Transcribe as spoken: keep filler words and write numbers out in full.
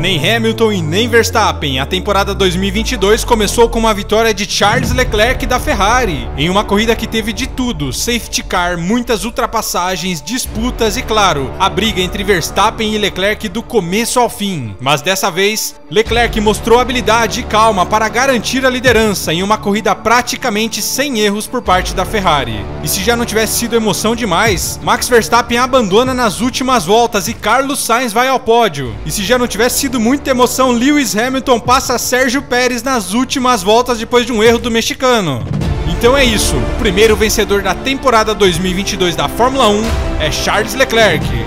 Nem Hamilton e nem Verstappen. A temporada dois mil e vinte e dois começou com uma vitória de Charles Leclerc da Ferrari, em uma corrida que teve de tudo: safety car, muitas ultrapassagens, disputas e, claro, a briga entre Verstappen e Leclerc do começo ao fim. Mas dessa vez, Leclerc mostrou habilidade e calma para garantir a liderança em uma corrida praticamente sem erros por parte da Ferrari. E se já não tivesse sido emoção demais, Max Verstappen abandona nas últimas voltas e Carlos Sainz vai ao pódio. E se já não tivesse sido muita emoção, Lewis Hamilton passa Sérgio Pérez nas últimas voltas depois de um erro do mexicano. Então é isso, o primeiro vencedor da temporada dois mil e vinte e dois da Fórmula um é Charles Leclerc.